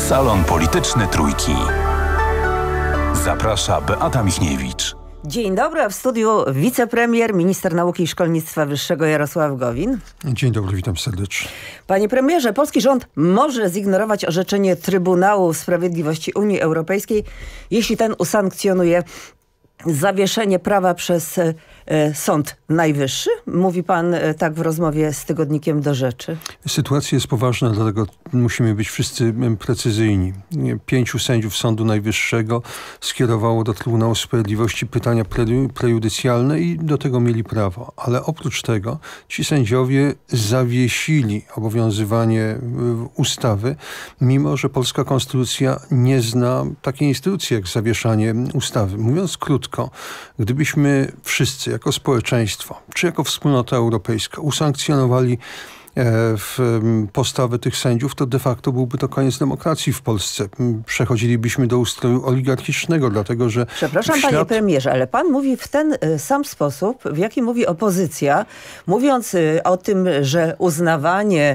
Salon Polityczny Trójki. Zaprasza Beata Michniewicz. Dzień dobry, a w studiu wicepremier, minister nauki i szkolnictwa wyższego Jarosław Gowin. Dzień dobry, witam serdecznie. Panie premierze, polski rząd może zignorować orzeczenie Trybunału Sprawiedliwości Unii Europejskiej, jeśli ten usankcjonuje zawieszenie prawa przez Sąd Najwyższy? Mówi pan tak w rozmowie z tygodnikiem Do Rzeczy. Sytuacja jest poważna, dlatego musimy być wszyscy precyzyjni. 5 sędziów Sądu Najwyższego skierowało do Trybunału Sprawiedliwości pytania prejudycjalne i do tego mieli prawo. Ale oprócz tego ci sędziowie zawiesili obowiązywanie ustawy, mimo że polska konstytucja nie zna takiej instytucji jak zawieszanie ustawy. Mówiąc krótko, gdybyśmy wszyscy jako społeczeństwo, czy jako wspólnota europejska usankcjonowali postawę tych sędziów, to de facto byłby to koniec demokracji w Polsce. Przechodzilibyśmy do ustroju oligarchicznego, dlatego że... Przepraszam, panie premierze, ale pan mówi w ten sam sposób, w jaki mówi opozycja, mówiąc o tym, że uznawanie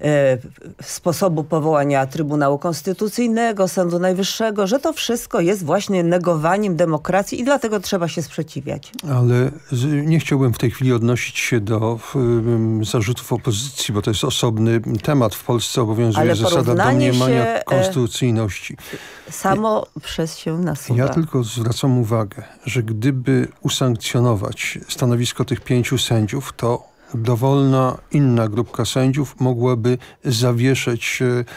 sposobu powołania Trybunału Konstytucyjnego, Sądu Najwyższego, że to wszystko jest właśnie negowaniem demokracji i dlatego trzeba się sprzeciwiać. Ale nie chciałbym w tej chwili odnosić się do zarzutów opozycji, bo to jest osobny temat. W Polsce obowiązuje zasada domniemania konstytucyjności. Samo przez się nasuwa. Ja tylko zwracam uwagę, że gdyby usankcjonować stanowisko tych 5 sędziów, to dowolna inna grupka sędziów mogłaby zawieszać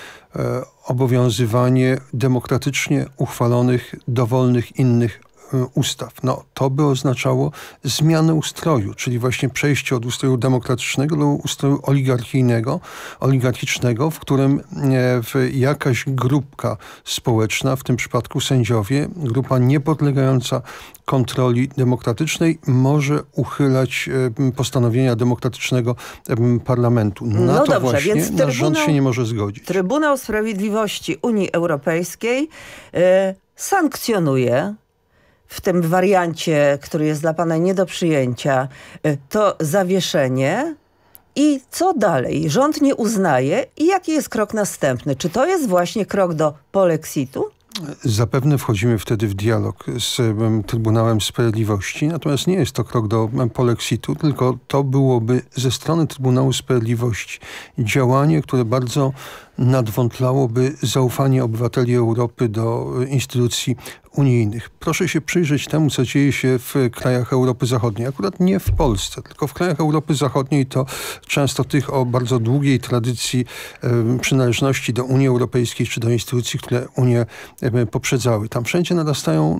obowiązywanie demokratycznie uchwalonych, dowolnych innych ustaw. No, to by oznaczało zmianę ustroju, czyli właśnie przejście od ustroju demokratycznego do ustroju oligarchicznego, w którym jakaś grupka społeczna, w tym przypadku sędziowie, grupa niepodlegająca kontroli demokratycznej, może uchylać postanowienia demokratycznego parlamentu. Na to dobrze, właśnie więc nasz rząd się nie może zgodzić. Trybunał Sprawiedliwości Unii Europejskiej sankcjonuje w tym wariancie, który jest dla pana nie do przyjęcia, to zawieszenie. I co dalej? Rząd nie uznaje i jaki jest krok następny? Czy to jest właśnie krok do polexitu? Zapewne wchodzimy wtedy w dialog z Trybunałem Sprawiedliwości, natomiast nie jest to krok do polexitu, tylko to byłoby ze strony Trybunału Sprawiedliwości działanie, które bardzo nadwątlałoby zaufanie obywateli Europy do instytucji unijnych. Proszę się przyjrzeć temu, co dzieje się w krajach Europy Zachodniej. Akurat nie w Polsce, tylko w krajach Europy Zachodniej, to często tych o bardzo długiej tradycji przynależności do Unii Europejskiej czy do instytucji, które Unię poprzedzały. Tam wszędzie narastają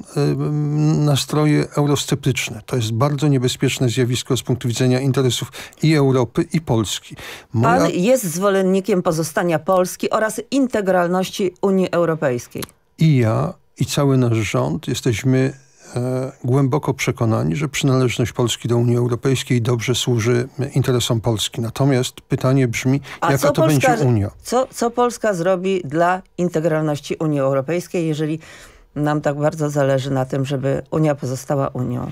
nastroje eurosceptyczne. To jest bardzo niebezpieczne zjawisko z punktu widzenia interesów i Europy, i Polski. Pan jest zwolennikiem pozostania Polski oraz integralności Unii Europejskiej. I ja, i cały nasz rząd jesteśmy głęboko przekonani, że przynależność Polski do Unii Europejskiej dobrze służy interesom Polski. Natomiast pytanie brzmi, jaka to będzie Unia? Co Polska zrobi dla integralności Unii Europejskiej, jeżeli nam tak bardzo zależy na tym, żeby Unia pozostała Unią?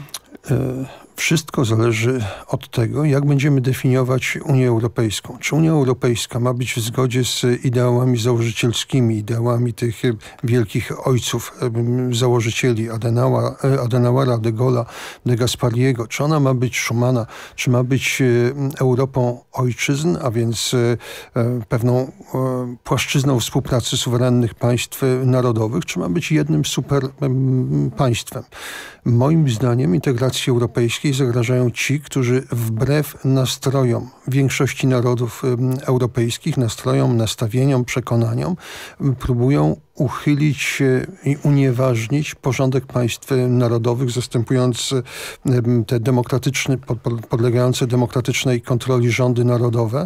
Wszystko zależy od tego, jak będziemy definiować Unię Europejską. Czy Unia Europejska ma być w zgodzie z ideałami założycielskimi, ideałami tych wielkich ojców, założycieli Adenauera, de Gaulle'a, de Gasperiego. Czy ona ma być Schumana, czy ma być Europą ojczyzn, a więc pewną płaszczyzną współpracy suwerennych państw narodowych, czy ma być jednym super państwem. Moim zdaniem integracji europejskiej zagrażają ci, którzy wbrew nastrojom większości narodów europejskich, nastawieniom, przekonaniom próbują uchylić i unieważnić porządek państw narodowych, zastępując te podlegające demokratycznej kontroli rządy narodowe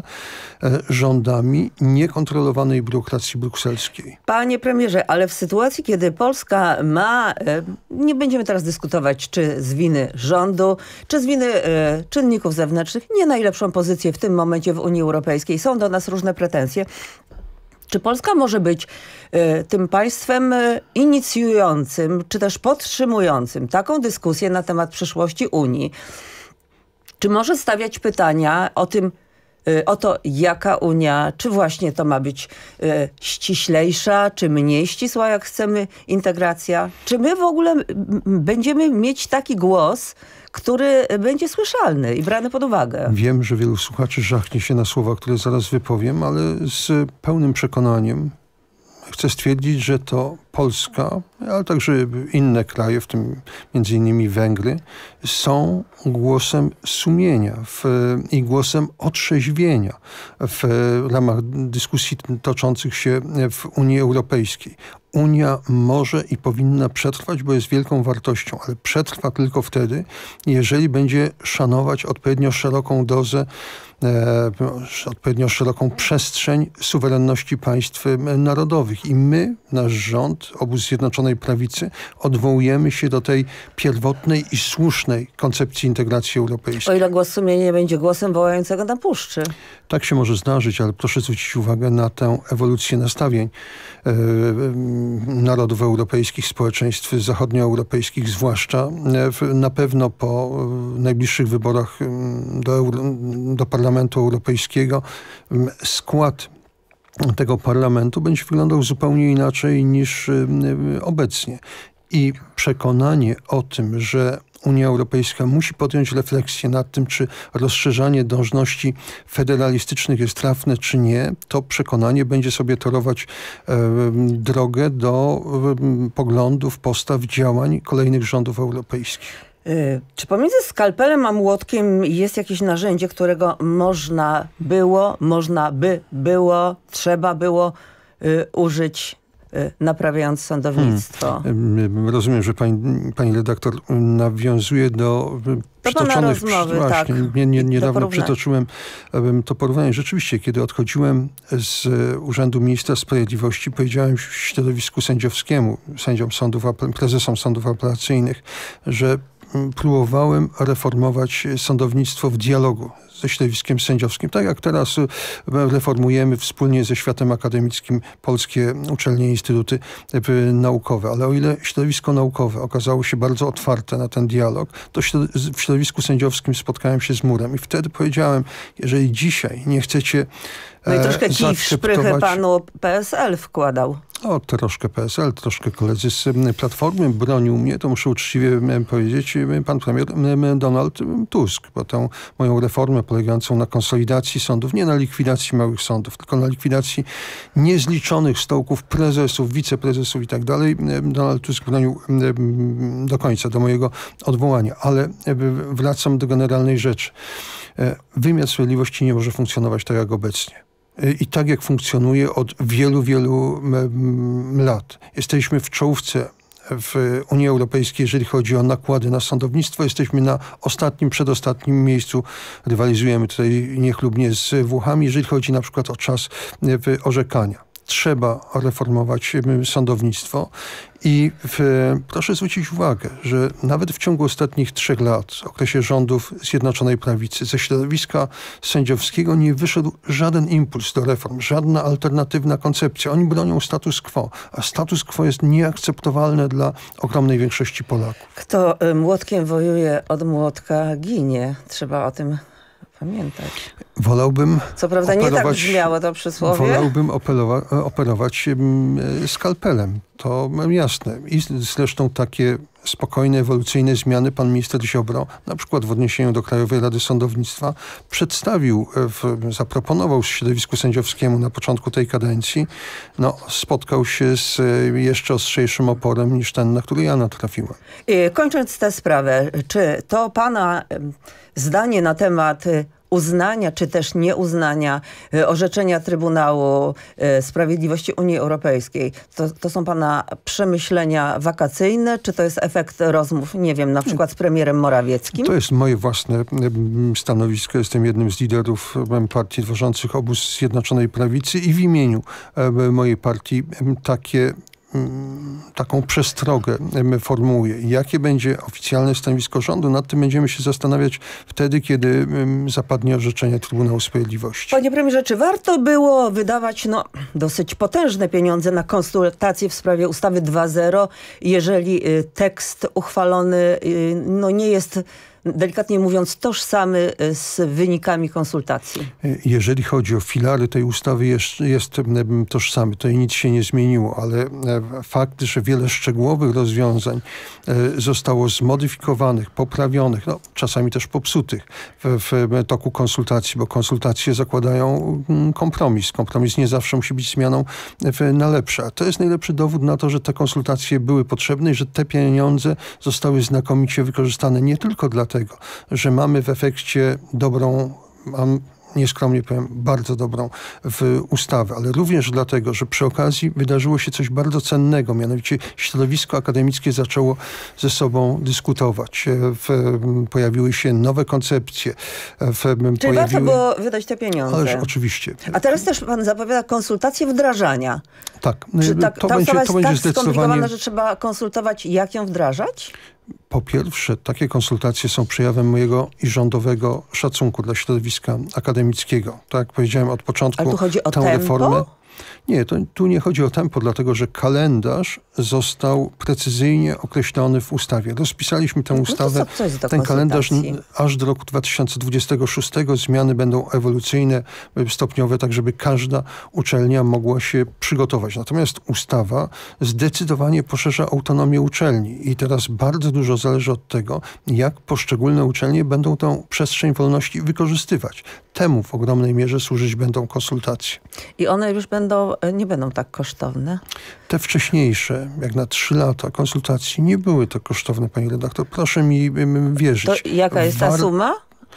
rządami niekontrolowanej biurokracji brukselskiej. Panie premierze, ale w sytuacji, kiedy Polska ma, nie będziemy teraz dyskutować, czy z winy rządu, czy z winy czynników zewnętrznych, nie najlepszą pozycję w tym momencie w Unii Europejskiej. Są do nas różne pretensje. Czy Polska może być tym państwem inicjującym, czy też podtrzymującym taką dyskusję na temat przyszłości Unii? Czy może stawiać pytania o tym, o to, jaka Unia, czy właśnie to ma być ściślejsza, czy mniej ścisła, jak chcemy integracja? Czy my w ogóle będziemy mieć taki głos, który będzie słyszalny i brany pod uwagę? Wiem, że wielu słuchaczy żachnie się na słowa, które zaraz wypowiem, ale z pełnym przekonaniem chcę stwierdzić, że to Polska, ale także inne kraje, w tym między innymi Węgry, są głosem sumienia i głosem otrzeźwienia w ramach dyskusji toczących się w Unii Europejskiej. Unia może i powinna przetrwać, bo jest wielką wartością, ale przetrwa tylko wtedy, jeżeli będzie szanować odpowiednio szeroką dozę, odpowiednio szeroką przestrzeń suwerenności państw narodowych. I my, nasz rząd, obóz Zjednoczonej Prawicy, odwołujemy się do tej pierwotnej i słusznej koncepcji integracji europejskiej. O ile głos sumienia nie będzie głosem wołającego na puszczy. Tak się może zdarzyć, ale proszę zwrócić uwagę na tę ewolucję nastawień narodów europejskich, społeczeństw zachodnioeuropejskich, zwłaszcza na pewno po najbliższych wyborach do Parlamentu Europejskiego skład tego parlamentu będzie wyglądał zupełnie inaczej niż obecnie. I przekonanie o tym, że Unia Europejska musi podjąć refleksję nad tym, czy rozszerzanie dążności federalistycznych jest trafne, czy nie, to przekonanie będzie sobie torować drogę do poglądów, postaw, działań kolejnych rządów europejskich. Czy pomiędzy skalpelem a młotkiem jest jakieś narzędzie, którego można by było, trzeba było użyć, naprawiając sądownictwo? Rozumiem, że pani redaktor nawiązuje do przytoczonych... rozmowy, właśnie, tak. Niedawno przytoczyłem to porównanie. Rzeczywiście, kiedy odchodziłem z Urzędu Ministra Sprawiedliwości, powiedziałem w środowisku sędziowskiemu, prezesom sądów apelacyjnych, że próbowałem reformować sądownictwo w dialogu ze środowiskiem sędziowskim. Tak jak teraz reformujemy wspólnie ze światem akademickim polskie uczelnie i instytuty naukowe. Ale o ile środowisko naukowe okazało się bardzo otwarte na ten dialog, to w środowisku sędziowskim spotkałem się z murem. I wtedy powiedziałem, jeżeli dzisiaj nie chcecie No i troszkę kij w szprychy panu PSL wkładał. O, troszkę PSL, troszkę koledzy z Platformy bronił mnie, to muszę uczciwie powiedzieć, pan premier Donald Tusk, bo tę moją reformę polegającą na konsolidacji sądów, nie na likwidacji małych sądów, tylko na likwidacji niezliczonych stołków prezesów, wiceprezesów i tak dalej, Donald Tusk bronił do końca, do mojego odwołania. Ale wracam do generalnej rzeczy. Wymiar sprawiedliwości nie może funkcjonować tak jak obecnie. I tak jak funkcjonuje od wielu, wielu lat. Jesteśmy w czołówce w Unii Europejskiej, jeżeli chodzi o nakłady na sądownictwo. Jesteśmy na ostatnim, przedostatnim miejscu. Rywalizujemy tutaj niechlubnie z Włochami, jeżeli chodzi na przykład o czas orzekania. Trzeba reformować sądownictwo i proszę zwrócić uwagę, że nawet w ciągu ostatnich 3 lat, w okresie rządów Zjednoczonej Prawicy, ze środowiska sędziowskiego nie wyszedł żaden impuls do reform, żadna alternatywna koncepcja. Oni bronią status quo, a status quo jest nieakceptowalne dla ogromnej większości Polaków. Kto młotkiem wojuje, od młotka ginie. Trzeba o tym pamiętać. Wolałbym co prawda nie tak brzmiało to przysłowie. Wolałbym operować skalpelem. To jasne. I zresztą takie spokojne, ewolucyjne zmiany pan minister Ziobro, na przykład w odniesieniu do Krajowej Rady Sądownictwa, przedstawił, zaproponował środowisku sędziowskiemu na początku tej kadencji. Spotkał się z jeszcze ostrzejszym oporem niż ten, na który ja natrafiłem. Kończąc tę sprawę, czy to pana zdanie na temat uznania, czy też nieuznania orzeczenia Trybunału Sprawiedliwości Unii Europejskiej, to są pana przemyślenia wakacyjne, czy to jest efekt rozmów, nie wiem, na przykład z premierem Morawieckim? To jest moje własne stanowisko. Jestem jednym z liderów partii tworzących obóz Zjednoczonej Prawicy i w imieniu mojej partii taką przestrogę formułuję. Jakie będzie oficjalne stanowisko rządu? Nad tym będziemy się zastanawiać wtedy, kiedy zapadnie orzeczenie Trybunału Sprawiedliwości. Panie premierze, czy warto było wydawać dosyć potężne pieniądze na konsultacje w sprawie ustawy 2.0, jeżeli tekst uchwalony nie jest delikatnie mówiąc, tożsamy z wynikami konsultacji? Jeżeli chodzi o filary tej ustawy, jest tożsamy. Tutaj nic się nie zmieniło, ale fakt, że wiele szczegółowych rozwiązań zostało zmodyfikowanych, poprawionych, czasami też popsutych w toku konsultacji, bo konsultacje zakładają kompromis. Kompromis nie zawsze musi być zmianą na lepsze. A to jest najlepszy dowód na to, że te konsultacje były potrzebne i że te pieniądze zostały znakomicie wykorzystane nie tylko dlatego, że mamy w efekcie dobrą, nieskromnie powiem, bardzo dobrą ustawę, ale również dlatego, że przy okazji wydarzyło się coś bardzo cennego, mianowicie środowisko akademickie zaczęło ze sobą dyskutować. Pojawiły się nowe koncepcje. Czyli warto było wydać te pieniądze. Ależ oczywiście. A teraz też pan zapowiada konsultacje wdrażania. Tak. Czy ta ustawa jest tak zdecydowanie skomplikowana, że trzeba konsultować, jak ją wdrażać? Po pierwsze, takie konsultacje są przejawem mojego i rządowego szacunku dla środowiska akademickiego. Tak jak powiedziałem od początku, ale tu chodzi o tę tempo? reformę. Nie, tu nie chodzi o tempo, dlatego że kalendarz został precyzyjnie określony w ustawie. Rozpisaliśmy tę ustawę, ten kalendarz aż do roku 2026. Zmiany będą ewolucyjne, stopniowe, tak żeby każda uczelnia mogła się przygotować. Natomiast ustawa zdecydowanie poszerza autonomię uczelni i teraz bardzo dużo zależy od tego, jak poszczególne uczelnie będą tę przestrzeń wolności wykorzystywać. Temu w ogromnej mierze służyć będą konsultacje. I one już nie będą tak kosztowne? Te wcześniejsze, jak na 3 lata konsultacji, nie były tak kosztowne, pani redaktor. Proszę mi wierzyć. To jaka jest ta suma?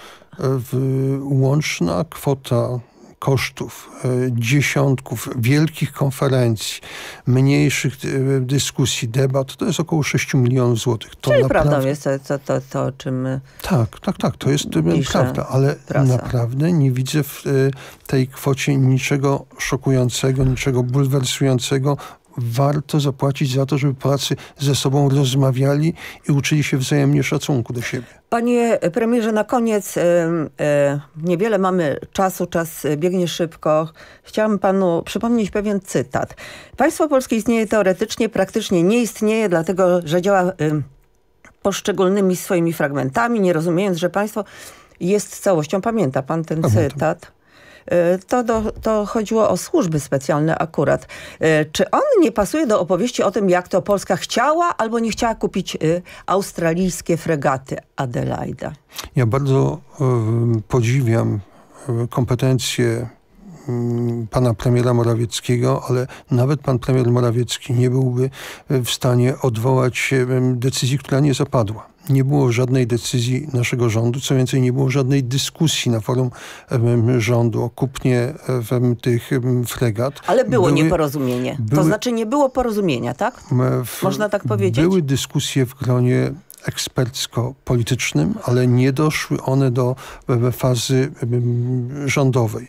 Łączna kwota kosztów dziesiątków wielkich konferencji, mniejszych dyskusji, debat, to jest około 6 milionów złotych. To czyli naprawdę... prawdą jest to, o czym Tak, to jest prawda, ale naprawdę nie widzę w tej kwocie niczego szokującego, niczego bulwersującego. Warto zapłacić za to, żeby Polacy ze sobą rozmawiali i uczyli się wzajemnie szacunku do siebie. Panie premierze, na koniec niewiele mamy czasu, czas biegnie szybko. Chciałam panu przypomnieć pewien cytat. Państwo polskie istnieje teoretycznie, praktycznie nie istnieje, dlatego że działa poszczególnymi swoimi fragmentami, nie rozumiejąc, że państwo jest całością. Pamięta pan ten cytat? To chodziło o służby specjalne akurat. Czy on nie pasuje do opowieści o tym, jak to Polska chciała albo nie chciała kupić australijskie fregaty Adelaida? Ja bardzo podziwiam kompetencje pana premiera Morawieckiego, ale nawet pan premier Morawiecki nie byłby w stanie odwołać decyzji, która nie zapadła. Nie było żadnej decyzji naszego rządu, co więcej nie było żadnej dyskusji na forum rządu o kupnie tych fregat. Ale było nieporozumienie. To znaczy nie było porozumienia, tak? Można tak powiedzieć? Były dyskusje w gronie ekspercko-politycznym, ale nie doszły one do fazy rządowej.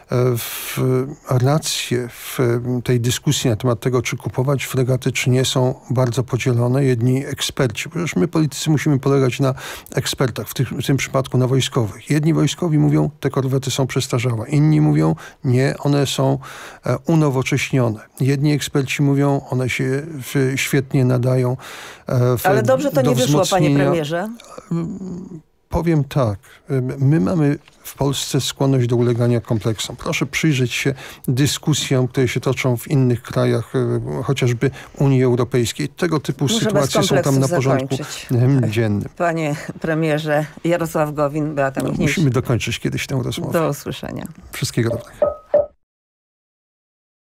Racje w tej dyskusji na temat tego, czy kupować fregaty, czy nie, są bardzo podzielone. Jedni eksperci, przecież my politycy musimy polegać na ekspertach, w tym przypadku na wojskowych. Jedni wojskowi mówią, te korwety są przestarzałe. Inni mówią, nie, one są unowocześnione. Jedni eksperci mówią, one się świetnie nadają ale dobrze to nie wyszło, panie premierze. Powiem tak, my mamy w Polsce skłonność do ulegania kompleksom. Proszę przyjrzeć się dyskusjom, które się toczą w innych krajach, chociażby Unii Europejskiej. Tego typu sytuacje są tam na porządku dziennym. Panie premierze, Jarosław Gowin, Beata Michniewicz. Musimy dokończyć kiedyś tę rozmowę. Do usłyszenia. Wszystkiego dobrego.